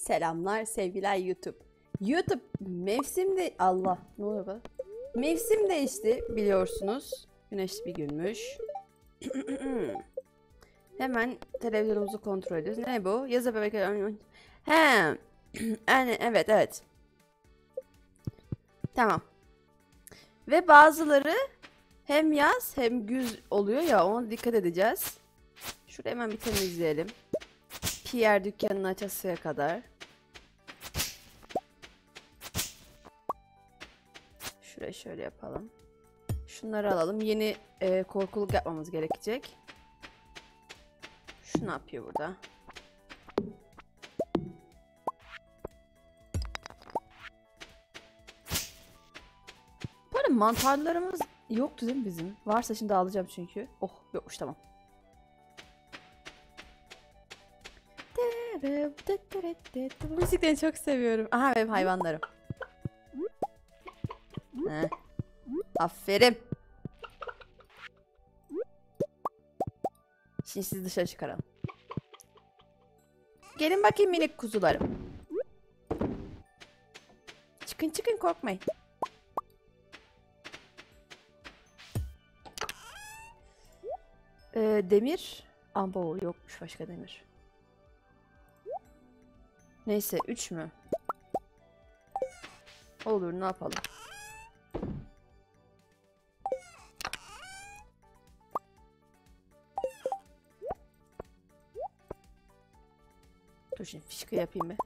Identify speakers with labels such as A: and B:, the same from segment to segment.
A: Selamlar sevgiler YouTube. YouTube mevsim de Allah ne oluyor be? Mevsim değişti biliyorsunuz. Güneşli bir günmüş. Hemen televizyonumuzu kontrol ediyoruz. Ne bu? Yazı bebek. He. Yani evet. Tamam. Ve bazıları hem yaz hem güz oluyor ya, ona dikkat edeceğiz. Şurayı hemen bir temizleyelim. Pierre dükkanını açasıya kadar. Şurayı şöyle yapalım. Şunları alalım. Yeni korkuluk yapmamız gerekecek. Şu ne yapıyor burada? Bu arada mantarlarımız yoktu değil mi bizim? Varsa şimdi alacağım çünkü. Oh, yokmuş, tamam. Bu müzikleri çok seviyorum. Aha, benim hayvanlarım. Heh. Aferin. Şimdi sizi dışarı çıkaralım. Gelin bakayım minik kuzularım. Çıkın korkmayın. Demir. Abo, yokmuş başka demir. Neyse, 3 mü? Olur, ne yapalım. Dur şimdi fişkı yapayım bir.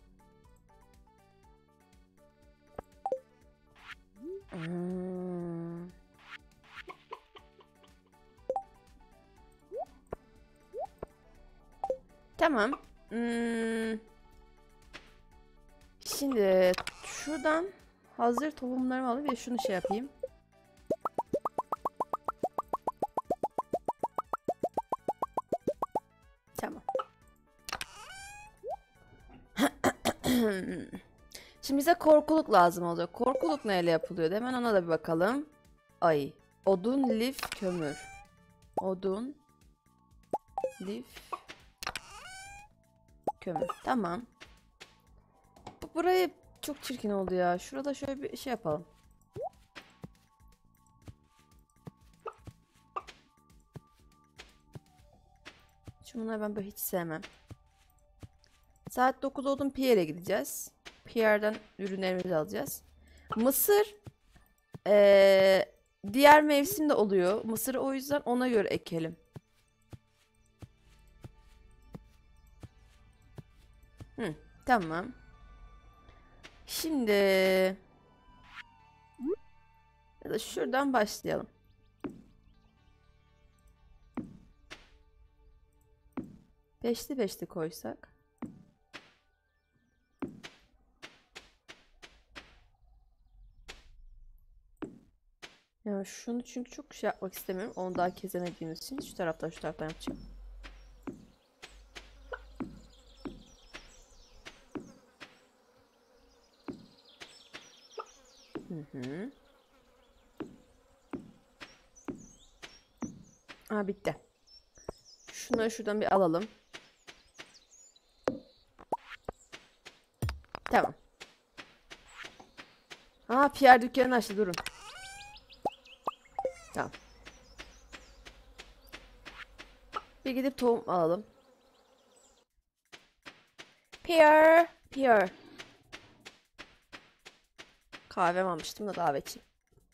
A: Tamam. Şimdi şuradan hazır tohumlarımı alayım ve şunu şey yapayım. Tamam. Şimdi bize korkuluk lazım olacak. Korkuluk neyle yapılıyor? Hemen ona da bir bakalım. Ay. Odun, lif, kömür. Odun, lif, kömür. Tamam. Burayı çok çirkin oldu ya. Şurada şöyle bir şey yapalım. Şunları ben böyle hiç sevmem. Saat 9 oldum, Pierre'e gideceğiz. Pierre'den ürünlerimizi alacağız. Mısır diğer mevsimde oluyor. Mısırı o yüzden ona göre ekelim. Tamam. Şimdi ya da şuradan başlayalım. Beşli beşli koysak. Ya şunu çünkü çok şey yapmak istemiyorum. Onu daha kezemediğimiz için şu taraftan yapacağım. Aa, bitti. Şunları şuradan bir alalım. Tamam. Aa, Pierre dükkanı açtı, durun. Tamam. Bir gidip tohum alalım. Pierre. Kahvem almıştım da kahve içeyim.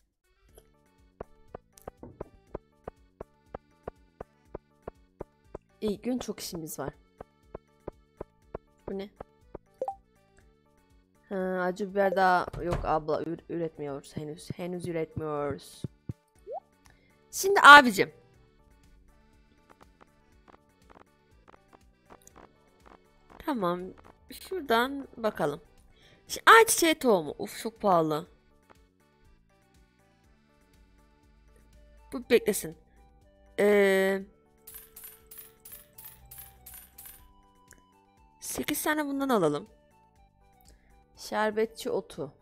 A: İlk gün çok işimiz var. Bu ne? Acı biber daha yok abla, üretmiyoruz henüz. Henüz üretmiyoruz. Şimdi abicim. Tamam. Şuradan bakalım. Şimdi ayçiçeği tohumu. Uf, çok pahalı. Bu beklesin. 8 tane bundan alalım. Şerbetçi otu.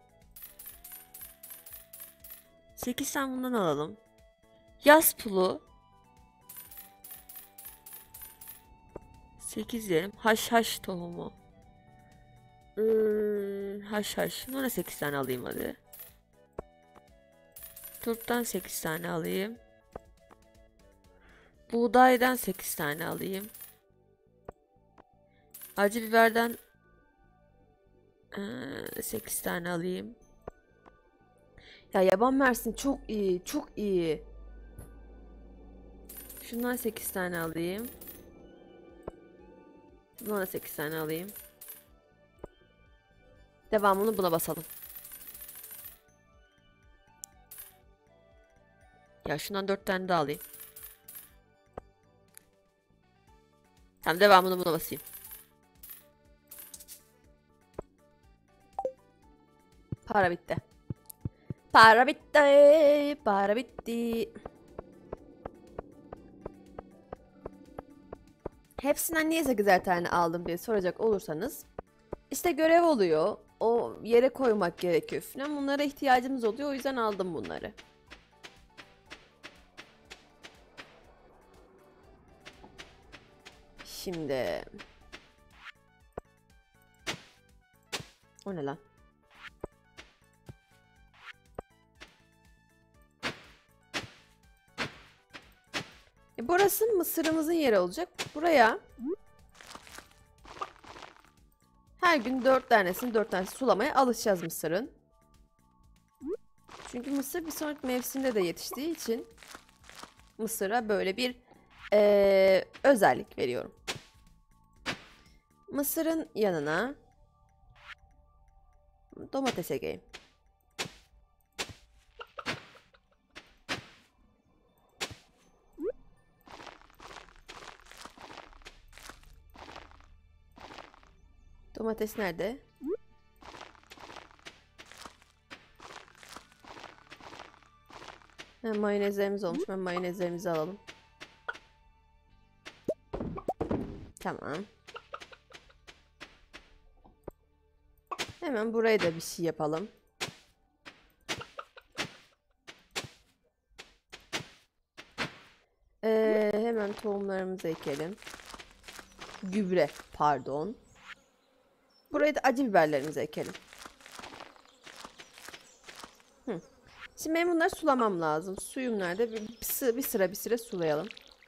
A: 8 tane bundan alalım. Yaz pulu. 8 diyelim. Haşhaş tohumu.
B: Haşhaş. Buna 8 tane alayım hadi. Turptan 8 tane alayım. Buğdaydan 8 tane alayım. Acı biberden 8 tane alayım.
A: Ya yaban mersin çok iyi, çok iyi. Şundan 8 tane alayım. Bundan da 8 tane alayım. Devamını buna basalım. Ya şundan 4 tane daha alayım. Tamam, devamını buna basayım. Para bitti. Para bitti. Para bitti. Hepsinden niye 8'er tane aldım diye soracak olursanız, işte görev oluyor. O yere koymak gerekiyor falan. Bunlara ihtiyacımız oluyor. O yüzden aldım bunları. Şimdi. O ne lan? Burası mısırımızın yeri olacak. Buraya her gün 4 tanesini 4 tanesi sulamaya alışacağız mısırın. Çünkü mısır bir sonraki mevsimde de yetiştiği için mısıra böyle bir özellik veriyorum. Mısırın yanına domates ekeyim. Domates nerede? Mayonezlerimiz olmuş. Ben mayonezlerimizi alalım. Tamam. Hemen buraya da bir şey yapalım. Hemen tohumlarımızı ekelim. Gübre, pardon. Buraya da acı biberlerimizi ekelim. Şimdi benim bunları sulamam lazım. Suyum nerede? Bir sıra sulayalım.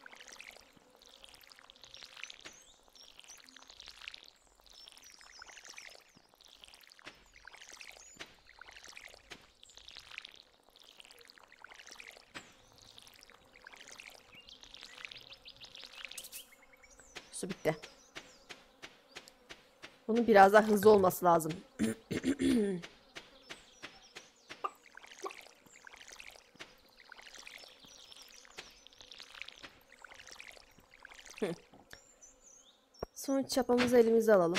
A: Su bitti. Bunun biraz daha hızlı olması lazım. Son çapamızı elimize alalım.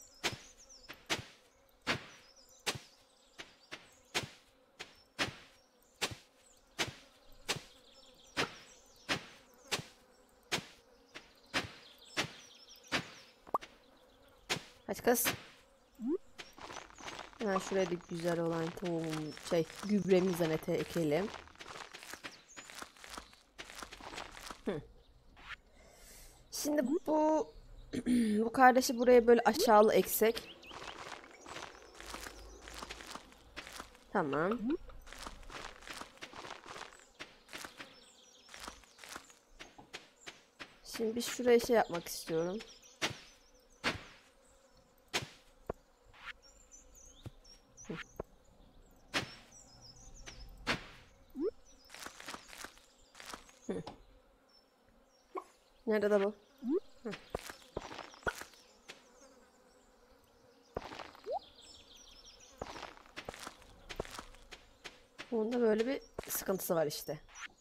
A: Hadi kız. Hemen şuraya da güzel olan tohum, gübremizden ekelim. Şimdi bu bu kardeşi buraya böyle aşağılı eksek. Tamam. Şimdi bir şuraya şey yapmak istiyorum. Nerede bu? Bunda böyle bir sıkıntısı var işte.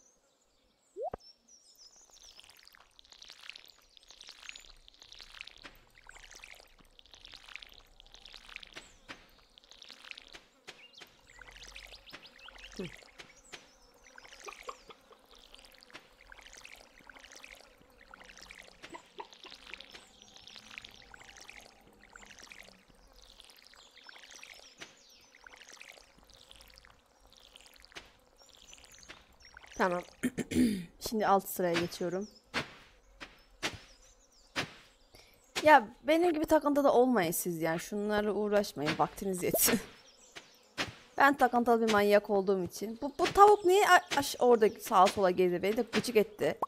A: Tamam. Şimdi alt sıraya geçiyorum. Ya benim gibi takıntıda olmayın siz yani. Şunlarla uğraşmayın. Vaktiniz yetsin. Ben takıntılı bir manyak olduğum için. Bu tavuk niye orada sağa sola geziyor? Beni de gıcık etti.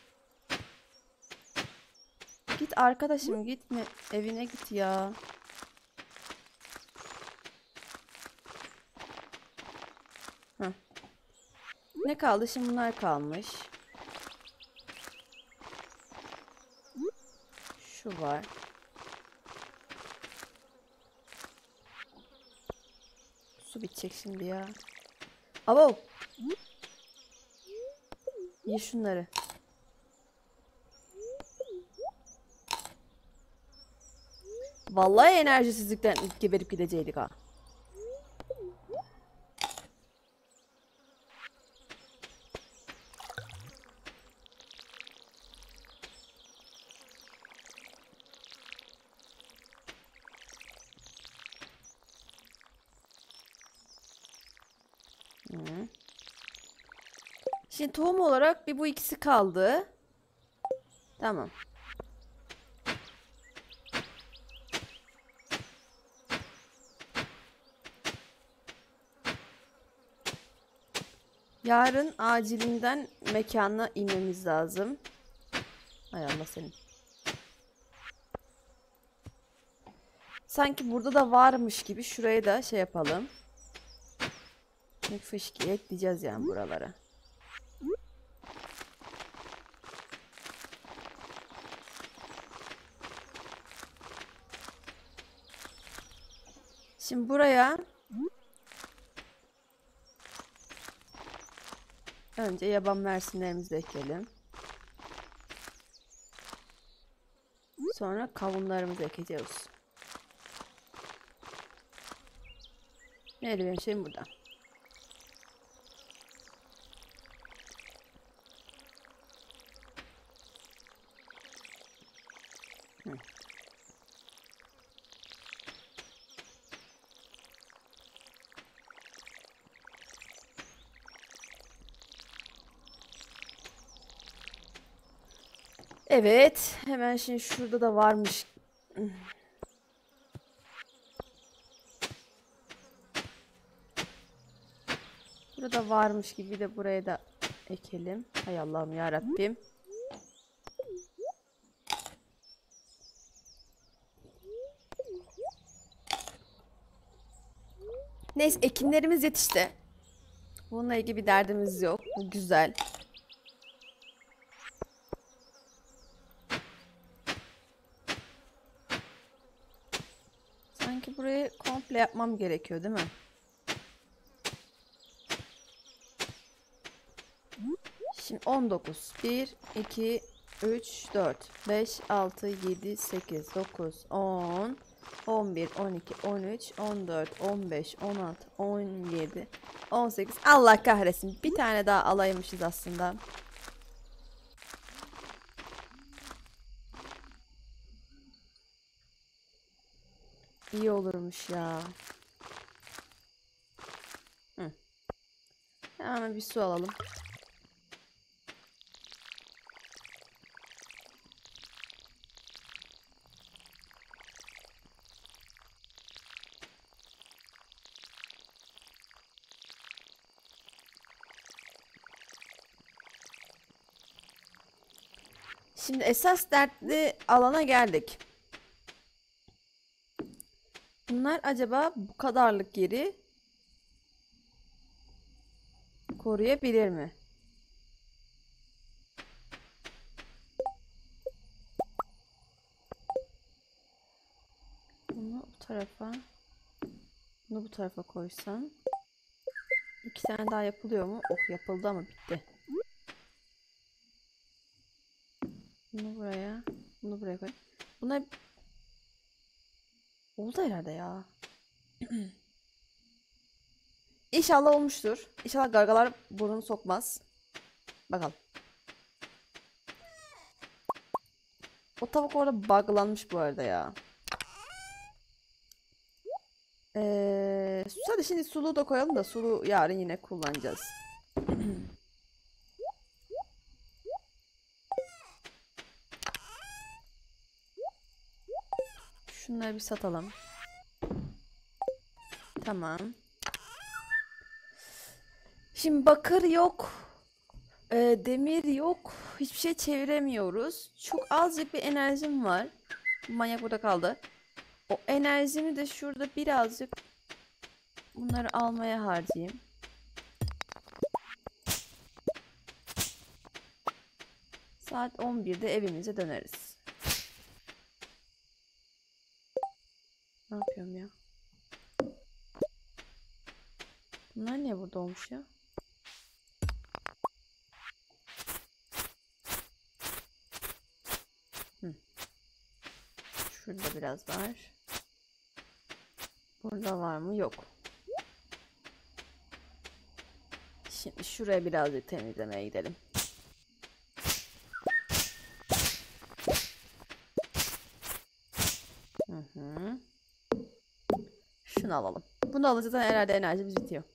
A: Git arkadaşım, gitme. Evine git ya. Heh. Ne kaldı? Şimdi bunlar kalmış. Şu var. Su bitecek şimdi ya. Abo. Ye şunları. Vallahi enerjisizlikten geberip gideceydik ha. Hı. Şimdi tohum olarak bu ikisi kaldı. Tamam. Yarın acilinden mekana inmemiz lazım. Hay Allah senin. Sanki burada da varmış gibi şuraya da şey yapalım. Fışki ekleyeceğiz yani buralara. Şimdi buraya önce yaban mersinlerimizi ekelim. Sonra kavunlarımızı ekeceğiz. Nerede benim şeyim burada. Hı. Evet, hemen şimdi şurada da varmış. Burada varmış gibi de buraya da ekelim. Hay Allah'ım ya Rabbim. Neyse ekinlerimiz yetişti. Bununla ilgili bir derdimiz yok. Bu güzel. Sanki burayı komple yapmam gerekiyor değil mi? Şimdi 19. 1, 2, 3, 4, 5, 6, 7, 8, 9, 10, 11, 12, 13, 14, 15, 16, 17, 18. Allah kahretsin. Bir tane daha alaymışız aslında. İyi olurmuş ya. Hı. Hemen bir su alalım. Şimdi esas dertli alana geldik. Bunlar acaba bu kadarlık yeri koruyabilir mi? Bunu bu tarafa, bunu bu tarafa koysam. 2 tane daha yapılıyor mu? Oh yapıldı ama bitti. Bunu buraya, bunu buraya koy. Bunlar oldu herhalde ya. İnşallah olmuştur. İnşallah gargalar burnunu sokmaz. Bakalım. O tavuk orada buglanmış bu arada ya. Hadi şimdi sulu da koyalım da sulu yarın yine kullanacağız. Şunları bir satalım. Tamam. Şimdi bakır yok. Demir yok. Hiçbir şey çeviremiyoruz. Çok azıcık bir enerjim var. Manyak burada kaldı. O enerjimi de şurada birazcık bunları almaya harcayayım. Saat 11'de evimize döneriz. Ne yapıyorum ya? Bunlar niye burada olmuş ya? Şurada biraz var. Burada var mı? Yok. Şimdi şuraya birazcık temizlemeye gidelim. Şunu alalım. Bunu alınca da herhalde enerjimiz bitiyor.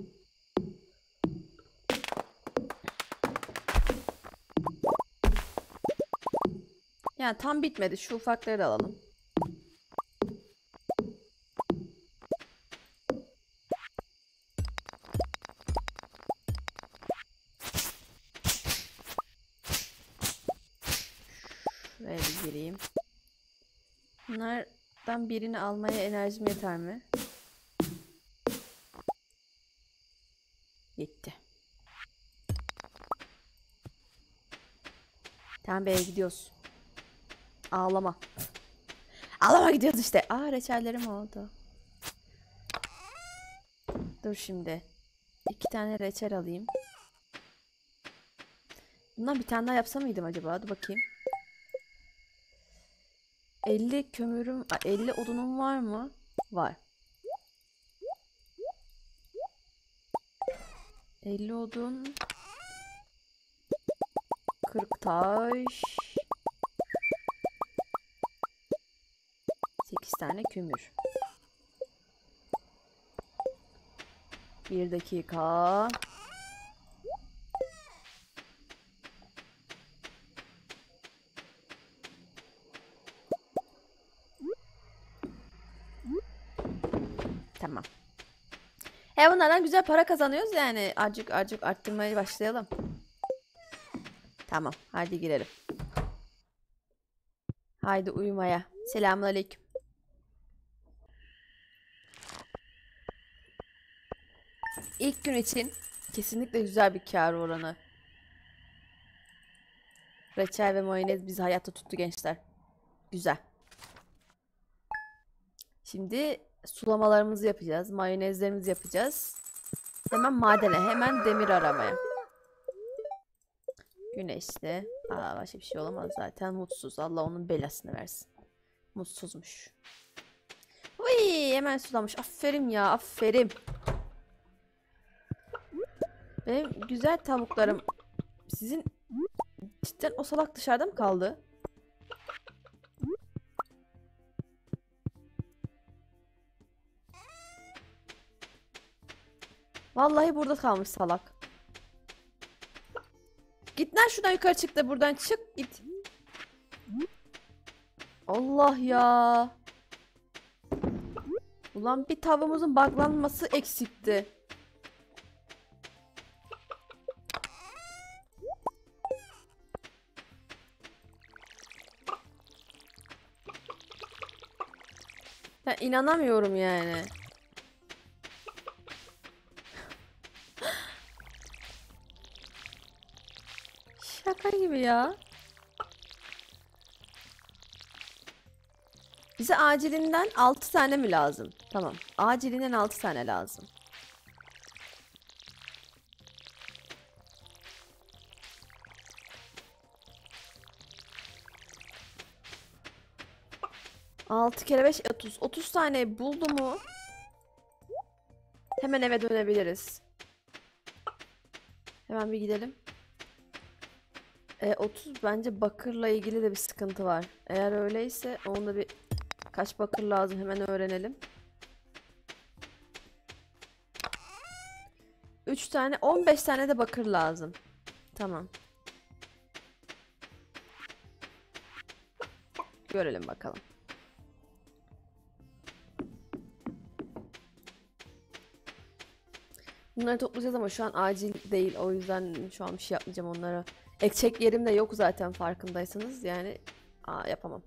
A: Yani tam bitmedi. Şu ufakları da alalım. Şuraya bir gireyim. Bunlardan birini almaya enerjim yeter mi? Yetti. Tamam be, gidiyoruz. Ağlama. Ağlama, gidiyoruz işte. Aa, reçellerim oldu. Dur şimdi. 2 tane reçel alayım. Bundan bir tane daha yapsa mıydım acaba? Dur bakayım. 50 kömürüm, 50 odunum var mı? Var. 50 odun. 40 taş. 8 tane kömür. 1 dakika. Tamam. Bunlardan güzel para kazanıyoruz yani. Azıcık arttırmaya başlayalım. Tamam. Hadi girelim. Haydi uyumaya. Selamünaleyküm. İlk gün için kesinlikle güzel bir kâr oranı. Reçel ve mayonez bizi hayatta tuttu gençler. Güzel. Şimdi sulamalarımızı yapacağız. Mayonezlerimizi yapacağız. Hemen madene, hemen demir aramaya. Güneşli. Başka bir şey olamaz zaten. Mutsuz. Allah onun belasını versin. Mutsuzmuş. Uy, hemen sulamış. Aferin ya, aferin. Benim güzel tavuklarım. Sizin cidden o salak dışarıda mı kaldı? Vallahi burada kalmış salak. Git lan şuradan, yukarı çık da buradan çık git. Allah ya. Ulan bir tavuğumuzun buglanması eksikti. Ben inanamıyorum yani. Şaka gibi ya. Bize acilinden 6 tane mi lazım? Tamam. Acilinden 6 tane lazım. Altı kere 5 30. 30 tane buldu mu? Hemen eve dönebiliriz. Hemen bir gidelim. 30 bence bakırla ilgili de bir sıkıntı var. Eğer öyleyse onda bir kaç bakır lazım hemen öğrenelim. 3 tane 15 tane de bakır lazım. Tamam. Görelim bakalım. Bunları toplayacağız ama şu an acil değil. O yüzden şu an bir şey yapmayacağım onlara. Ekecek yerim de yok zaten farkındaysanız. Yani yapamam.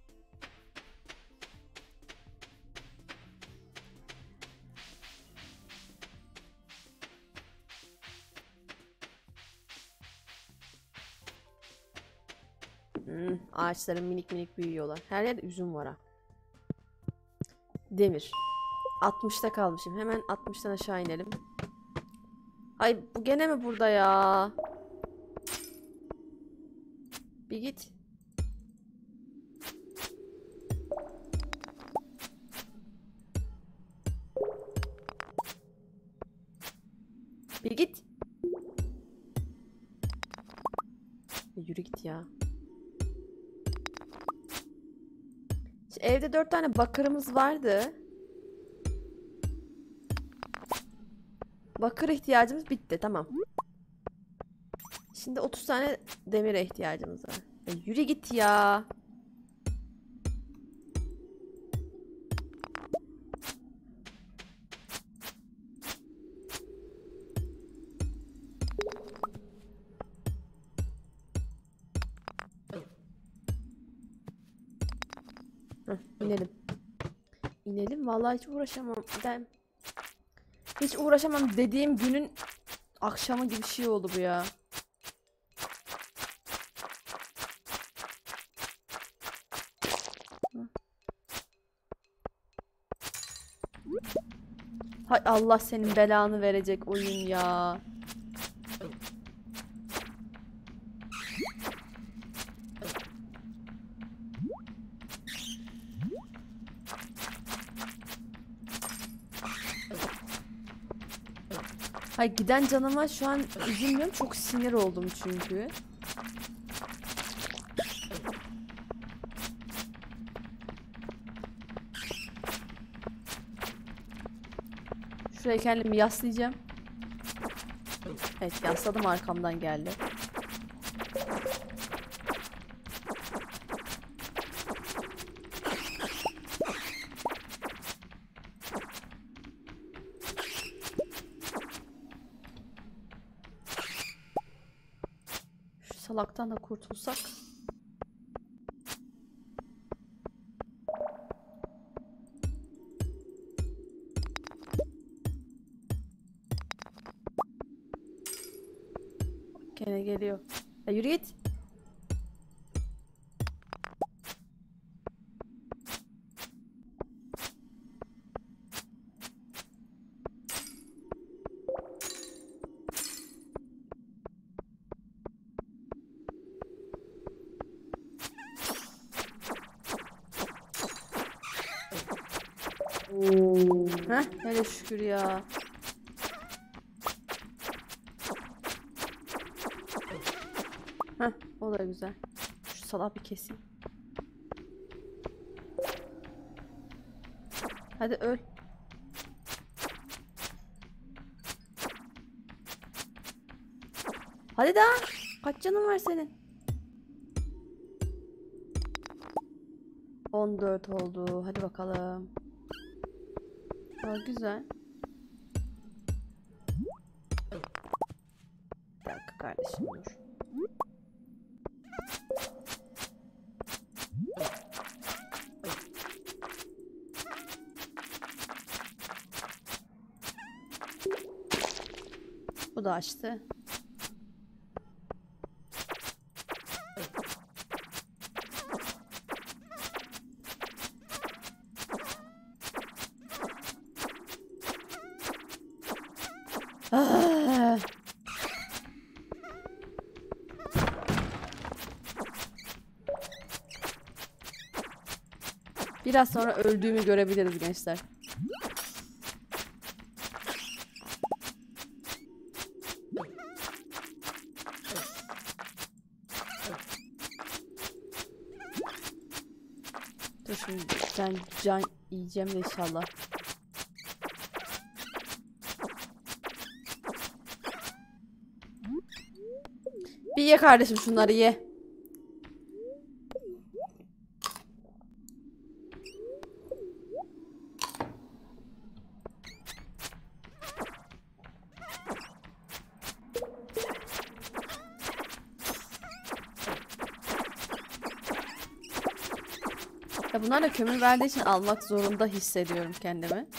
A: Ağaçların minik minik büyüyorlar. Her yerde üzüm var ha. Demir. 60'ta kalmışım. Hemen 60'tan aşağı inelim. Ay bu gene mi burada ya? Bir git. Bir git. Yürü git ya. Evde 4 tane bakırımız vardı. Bakır ihtiyacımız bitti. Tamam. Şimdi 30 tane demire ihtiyacımız var. Yürü git ya. İnelim. İnelim. Vallahi hiç uğraşamam. Hiç uğraşamam dediğim günün akşamı gibi bir şey oldu bu ya. Hay Allah senin belanı verecek oyun ya. Hay giden canıma şu an üzülmüyorum. Çok sinir oldum çünkü. Şuraya kendimi yaslayacağım. Evet yasladım, arkamdan geldi. Şu salaktan da kurtulsak. Gene geliyor. Ya yürü git. Heh, hele şükür ya. Heh, o da güzel. Şu salağı bir keseyim. Hadi öl. Hadi daha. Kaç canın var senin? 14 oldu. Hadi bakalım. Güzel. Bir dakika kardeşim dur. Bu da açtı. Ah! Biraz sonra öldüğümü görebiliriz gençler. Dur şimdi ben can yiyeceğim de inşallah. Bir ye kardeşim, şunları ye. Ya bunlar da kömür verdiği için almak zorunda hissediyorum kendimi.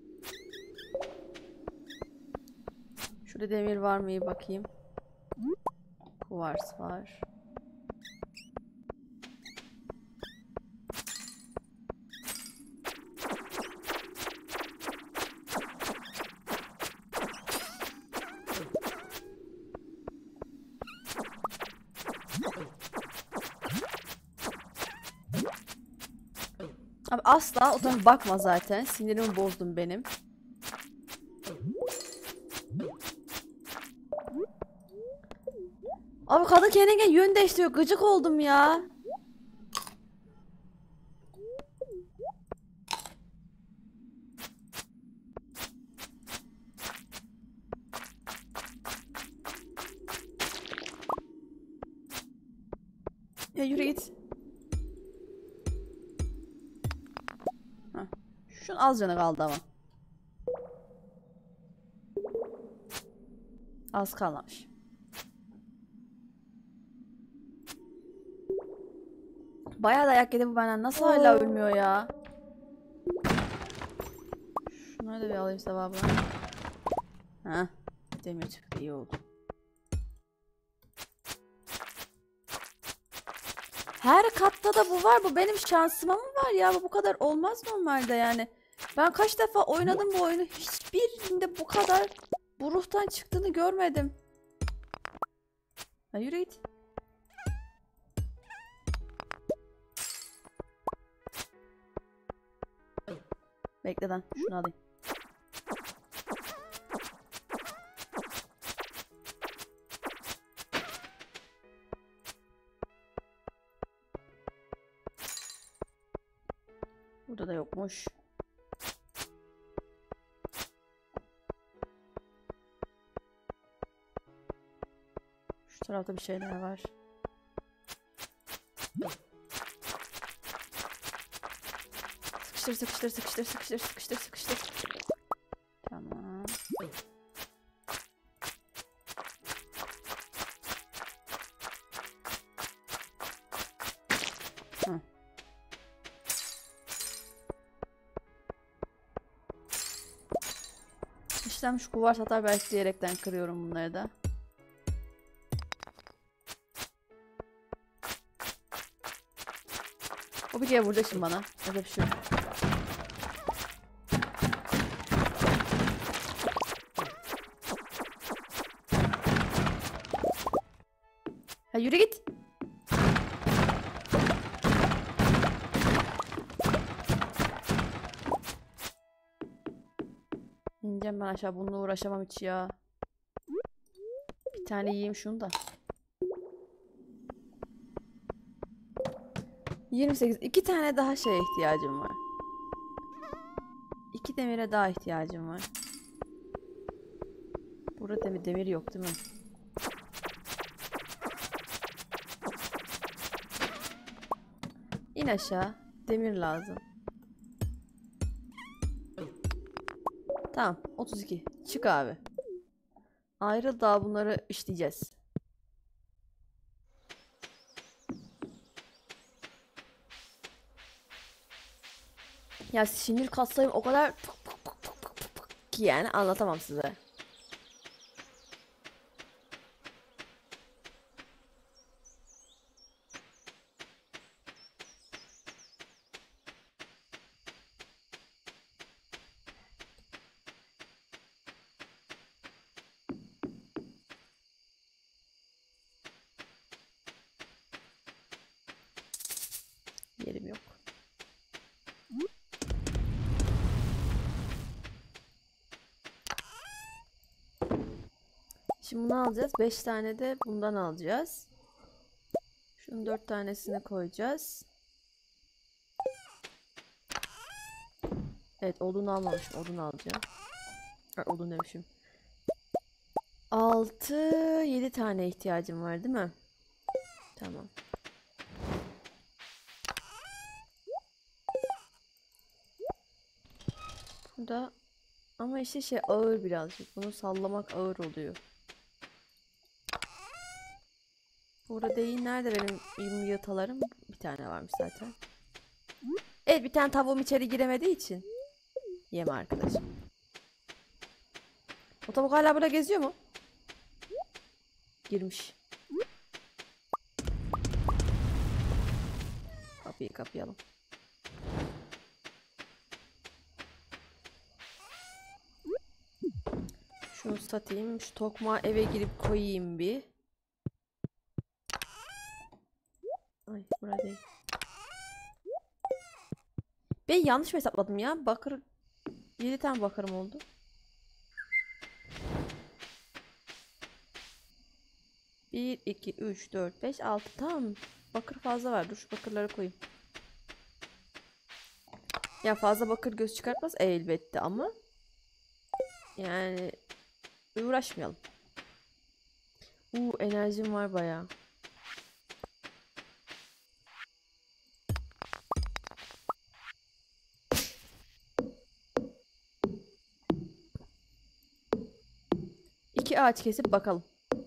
A: Şurada demir var mı iyi bakayım. Kuvars var. Abi asla o tarafa bakma zaten. Sinirimi bozdun benim. Abi kadın kendine yön değiştiriyor. Gıcık oldum ya. Ya yürü git. Heh. Şunun az canı kaldı ama. Az kalmamış. Bayağı dayak yedi bu benden. Nasıl hala ölmüyor ya? Şunları da bir alayım sevabına. Heh. Demir çıktı, iyi oldu. Her katta da bu var. Bu benim şansıma mı var ya? Bu kadar olmaz normalde yani. Ben kaç defa oynadım bu oyunu. Hiçbirinde bu kadar bu ruhtan çıktığını görmedim. Ha, yürü git. Bekle lan. Şunu alayım. Burada da yokmuş. Şu tarafta bir şeyler var. Sıkıştır sıkıştır sıkıştır sıkıştır sıkıştır sıkıştır. Tamam. Hı. İşlenmiş kuvars atar belki diyerekten kırıyorum bunları da. O bir kere vuracak şimdi bana. Öyle bir şey yok. Ha, yürü git. İneceğim ben aşağı. Bununla uğraşamam hiç ya. Bir tane yiyeyim şunu da. 28. 2 tane daha şeye ihtiyacım var. 2 demire daha ihtiyacım var. Burada demir yok değil mi? İn aşağı. Demir lazım. Tamam. 32. Çık abi. Ayrıl, daha bunları işleyeceğiz. Ya sinir kaslarım o kadar ki yani anlatamam size. Yerim yok. Şimdi bunu alacağız. 5 tane de bundan alacağız. Şunun 4 tanesini koyacağız. Evet, odun almamışım. Odun alacağım. Odun demişim. 6, 7 tane ihtiyacım var değil mi? Tamam. Burada ama işte şey ağır birazcık. Bunu sallamak ağır oluyor. Burada değil. Nerede benim 20 yatalarım? Bir tane varmış zaten. Evet, bir tane tavuğum içeri giremediği için. Yeme arkadaşım. O tavuk hala burada geziyor mu? Girmiş. Kapıyı kapayalım. Şunu satayım. Şu tokmağı eve girip koyayım bir. Ay, burada değil. Ben yanlış mı hesapladım ya? Bakır 7 tane bakırım oldu. Bir, iki, üç, dört, beş, altı. Tamam. Bakır fazla var. Dur şu bakırları koyayım. Ya fazla bakır göz çıkartmaz elbette ama yani uğraşmayalım. Enerjim var bayağı. İki ağaç kesip bakalım.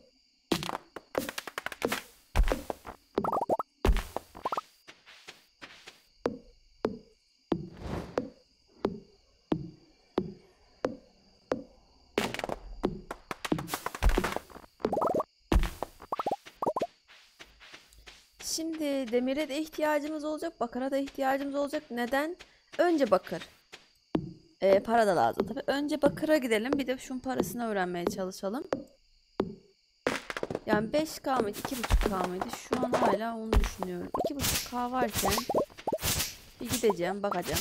A: Şimdi demire de ihtiyacımız olacak, bakıra da ihtiyacımız olacak. Neden? Önce bakır. Para da lazım tabii. Önce bakıra gidelim. Bir de şunun parasını öğrenmeye çalışalım. Yani 5K mıydı? 2,5K mıydı? Şu an hala onu düşünüyorum. 2,5K varken bir gideceğim, bakacağım.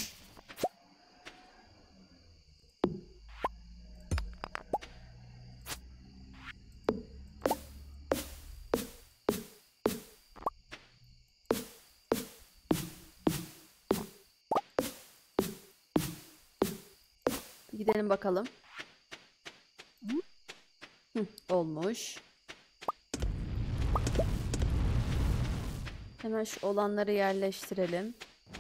A: Bir gidelim bakalım. Olmuş. Hemen şu olanları yerleştirelim.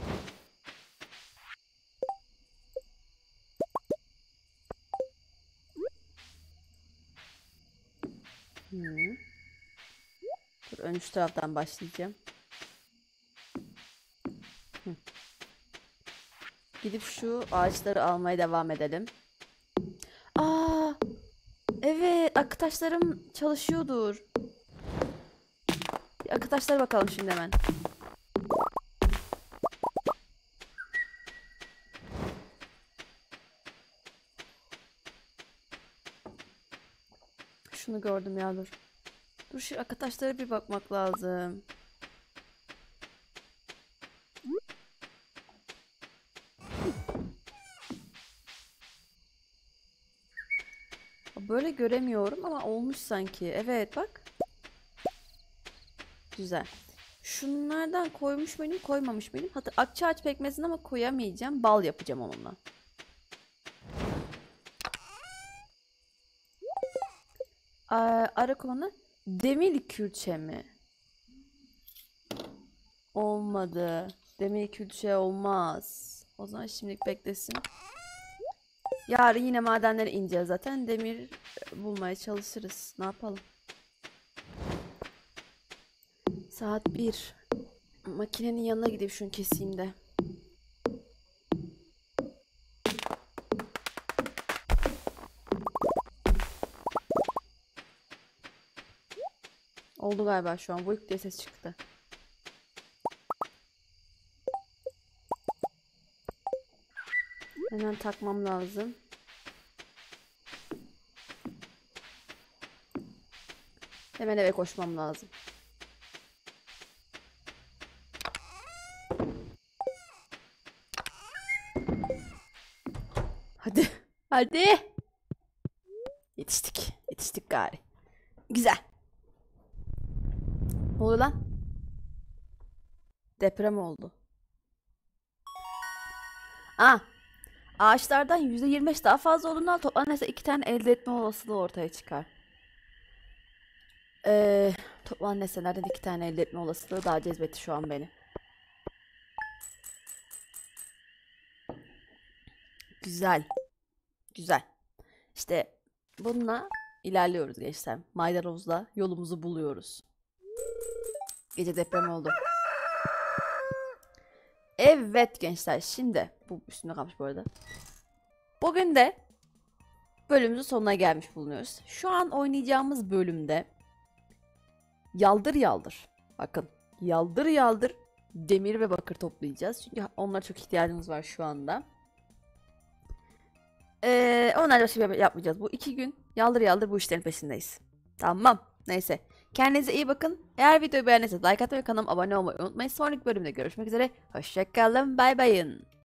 A: Dur, ön üst taraftan başlayacağım. Gidip şu ağaçları almaya devam edelim. Aa, evet, akı taşlarım çalışıyordur. Bir akı taşlara bakalım şimdi hemen. Şunu gördüm ya, dur. Dur, şu akı taşlara bir bakmak lazım. Böyle göremiyorum ama olmuş sanki. Evet, bak. Güzel. Şunlardan koymuş muydum, koymamış mıydım? Hatta akçaağaç pekmezini ama koyamayacağım. Bal yapacağım onunla. Arı kovanı demir külçe mi? Olmadı. Demir külçe olmaz. O zaman şimdilik beklesin. Yarın yine madenlere ineceğiz zaten. Demir bulmaya çalışırız. Ne yapalım? Saat 1. Makinenin yanına gidip şunu keseyim de. Oldu galiba şu an. Vuyuk diye ses çıktı. Hemen takmam lazım. Hemen eve koşmam lazım. Hadi. Hadi. Yetiştik. Yetiştik gari. Güzel. Ne oluyor lan? Deprem oldu. Ağaçlardan %25 daha fazla olduğundan toplam neredeyse 2 tane elde etme olasılığı ortaya çıkar. Toplam nesnelerden 2 tane elde etme olasılığı daha cezbetti şu an beni. Güzel. Güzel. İşte bununla ilerliyoruz gençler. Maydanozla yolumuzu buluyoruz. Gece deprem oldu. Evet gençler, şimdi bu üstünde kalmış bu arada. Bugün de bölümümüzün sonuna gelmiş bulunuyoruz. Şu an oynayacağımız bölümde yaldır yaldır. Bakın, yaldır yaldır demir ve bakır toplayacağız. Çünkü onlara çok ihtiyacımız var şu anda. Onlar başka bir şey yapmayacağız. Bu 2 gün yaldır yaldır bu işlerin peşindeyiz. Tamam. Neyse. Kendinize iyi bakın. Eğer videoyu beğendiyseniz like atmayı ve kanalıma abone olmayı unutmayın. Sonraki bölümde görüşmek üzere. Hoşçakalın. Bay bayın.